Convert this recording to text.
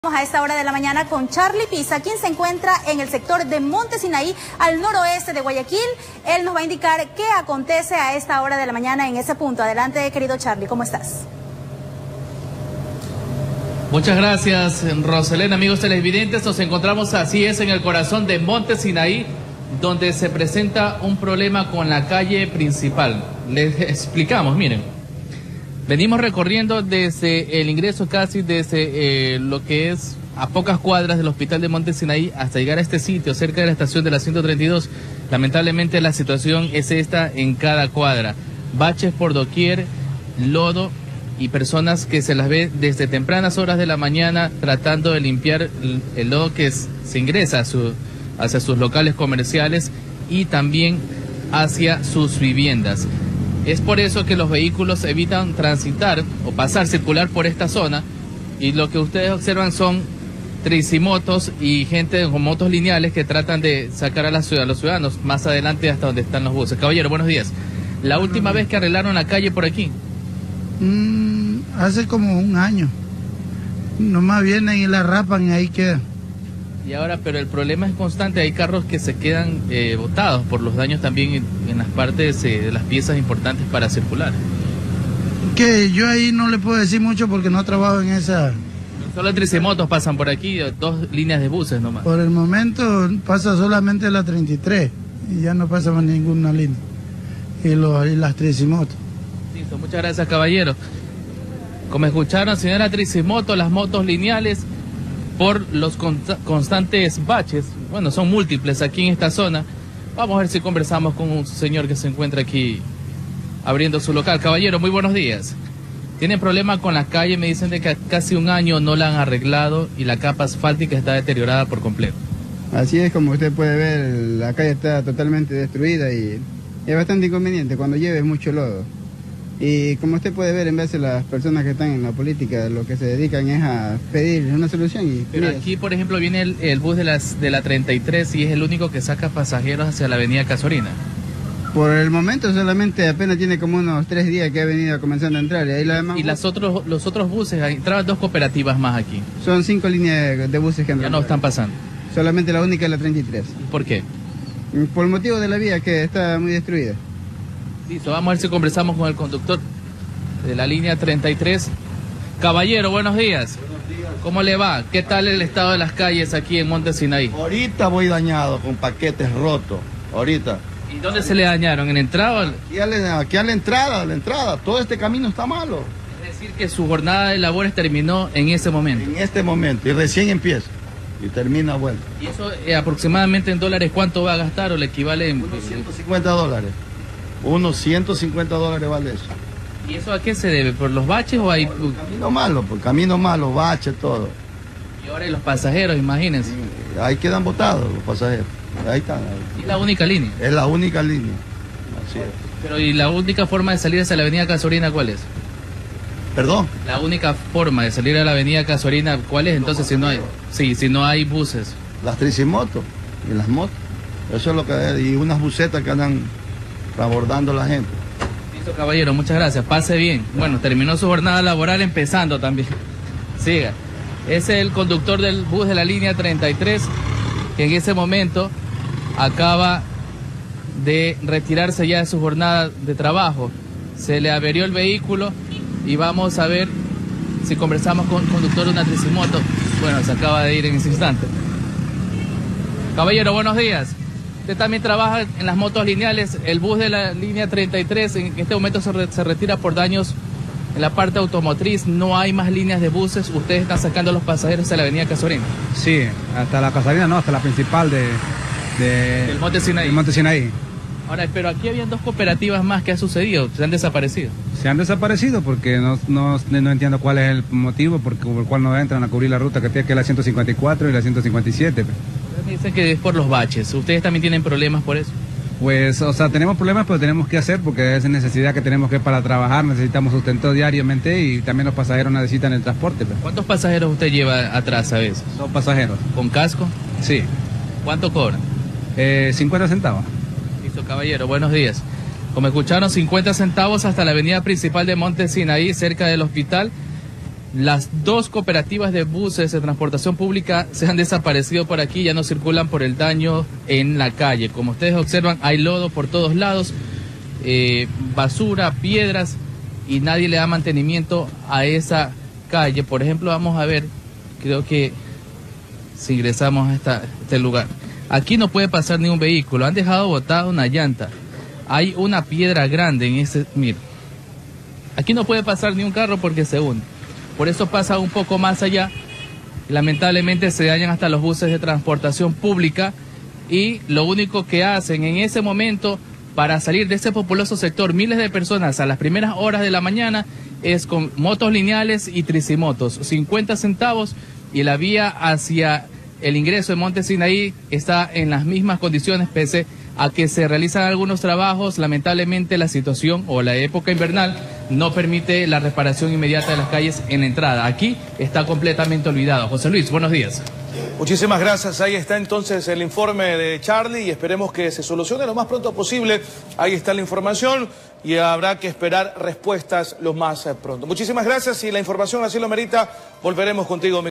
A esta hora de la mañana con Charlie Pisa, quien se encuentra en el sector de Monte Sinaí, al noroeste de Guayaquil. Él nos va a indicar qué acontece a esta hora de la mañana en ese punto. Adelante, querido Charlie, ¿cómo estás? Muchas gracias, Roselena. Amigos televidentes, nos encontramos así es en el corazón de Monte Sinaí, donde se presenta un problema con la calle principal. Les explicamos, miren. Venimos recorriendo desde el ingreso casi desde lo que es a pocas cuadras del hospital de Monte Sinaí hasta llegar a este sitio cerca de la estación de la 132. Lamentablemente la situación es esta en cada cuadra. Baches por doquier, lodo y personas que se las ve desde tempranas horas de la mañana tratando de limpiar el lodo que se ingresa hacia sus locales comerciales y también hacia sus viviendas. Es por eso que los vehículos evitan transitar o circular por esta zona, y lo que ustedes observan son tricimotos y gente con motos lineales que tratan de sacar a los ciudadanos más adelante hasta donde están los buses. Caballero, buenos días. ¿La última vez que arreglaron la calle por aquí? Hace como un año. Nomás vienen y la rapan y ahí queda. Y ahora, pero el problema es constante, hay carros que se quedan botados por los daños también en las partes de las piezas importantes para circular. Que yo ahí no le puedo decir mucho porque no trabajo en esa... Solo tricimotos pasan por aquí, 2 líneas de buses nomás. Por el momento pasa solamente la 33 y ya no pasa más ninguna línea. Y las tricimotos. Listo, muchas gracias, caballero. Como escucharon, señora, tricimoto, las motos lineales, por los constantes baches, bueno, son múltiples aquí en esta zona. Vamos a ver si conversamos con un señor que se encuentra aquí abriendo su local. Caballero, muy buenos días. Tienen problema con la calle, me dicen de que casi un año no la han arreglado y la capa asfáltica está deteriorada por completo. Así es, como usted puede ver, la calle está totalmente destruida y es bastante inconveniente cuando llueve mucho lodo. Y como usted puede ver, en vez de las personas que están en la política, lo que se dedican es a pedir una solución. Pero aquí, por ejemplo, viene el bus de la 33 y es el único que saca pasajeros hacia la avenida Casuarina. Por el momento solamente apenas tiene como unos 3 días que ha venido comenzando a entrar. Y ahí los otros buses, entraban 2 cooperativas más aquí. Son 5 líneas de buses que ya no están pasando. Solamente la única es la 33. ¿Por qué? Por el motivo de la vía, que está muy destruida. Listo, vamos a ver si conversamos con el conductor de la línea 33. Caballero, buenos días. Buenos días. ¿Cómo le va? ¿Qué tal el estado de las calles aquí en Monte Sinaí? Ahorita voy dañado con paquetes rotos, ahorita. ¿Y dónde se le dañaron? ¿En la entrada? Aquí a la entrada, todo este camino está malo. Es decir, que su jornada de labores terminó en ese momento. En este momento, y recién empieza, y termina vuelta. ¿Y eso aproximadamente en dólares cuánto va a gastar o le equivale? Unos $150. Unos $150 vale eso. ¿Y eso a qué se debe? ¿Por los baches o hay...? Por camino malo, baches, todo. Y ahora los pasajeros, imagínense. Ahí quedan botados los pasajeros. Ahí están. ¿Es la única línea? Es la única línea. Así es. Pero ¿y la única forma de salir hacia la avenida Casuarina cuál es? ¿Perdón? La única forma de salir a la avenida Casuarina, ¿cuál es entonces si no hay? Sí, si no hay buses. Las tricimotos y las motos. Eso es lo que hay. Y unas busetas que andan abordando a la gente. Listo, caballero, muchas gracias. Pase bien. Bueno, terminó su jornada laboral empezando también. Siga. Ese es el conductor del bus de la línea 33, que en ese momento acaba de retirarse ya de su jornada de trabajo. Se le averió el vehículo y vamos a ver si conversamos con el conductor de una tricimoto. Bueno, se acaba de ir en ese instante. Caballero, buenos días. Usted también trabaja en las motos lineales. El bus de la línea 33 en este momento se retira por daños en la parte automotriz. No hay más líneas de buses. Ustedes están sacando a los pasajeros hacia la avenida Casuarina. Sí, hasta la Casuarina no, hasta la principal del Monte Sinaí. El Monte Sinaí. Ahora, pero aquí habían 2 cooperativas más. ¿Qué ha sucedido? ¿Se han desaparecido? Se han desaparecido porque no entiendo cuál es el motivo por el cual no entran a cubrir la ruta que tiene, que es la 154 y la 157. Me dicen que es por los baches. ¿Ustedes también tienen problemas por eso? Pues, o sea, tenemos problemas, pero tenemos que hacer porque es necesidad que tenemos que para trabajar, necesitamos sustento diariamente y también los pasajeros necesitan el transporte. Pues. ¿Cuántos pasajeros usted lleva atrás a veces? 2 pasajeros. ¿Con casco? Sí. ¿Cuánto cobran? 50 centavos. Listo, caballero, buenos días. Como escucharon, 50 centavos hasta la avenida principal de Monte Sinaí, cerca del hospital. Las dos cooperativas de buses de transportación pública se han desaparecido por aquí, ya no circulan por el daño en la calle. Como ustedes observan, hay lodo por todos lados, basura, piedras, y nadie le da mantenimiento a esa calle. Por ejemplo, vamos a ver, creo que si ingresamos a este lugar, aquí no puede pasar ni un vehículo, han dejado botada una llanta, hay una piedra grande en ese, mira, aquí no puede pasar ni un carro porque se hunde. Por eso pasa un poco más allá, lamentablemente se dañan hasta los buses de transportación pública, y lo único que hacen en ese momento para salir de ese populoso sector, miles de personas a las primeras horas de la mañana, es con motos lineales y tricimotos, 50 centavos, y la vía hacia el ingreso de Monte Sinaí está en las mismas condiciones, pese a que se realizan algunos trabajos. Lamentablemente la situación o la época invernal no permite la reparación inmediata de las calles en la entrada. Aquí está completamente olvidado. José Luis, buenos días. Muchísimas gracias. Ahí está entonces el informe de Charlie y esperemos que se solucione lo más pronto posible. Ahí está la información y habrá que esperar respuestas lo más pronto. Muchísimas gracias y la información así lo merita. Volveremos contigo.